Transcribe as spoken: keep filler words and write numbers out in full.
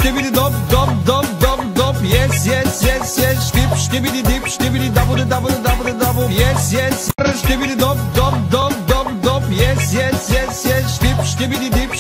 skibidi dop, dop, dop, dop, dop. Yes, yes, yes, yes. Skip, skibidi dip, skibidi double, double, double, double. Yes, yes. Skibidi dop, dop, dop, dop, dop. Yes, yes, yes, yes. Skip, skibidi dip,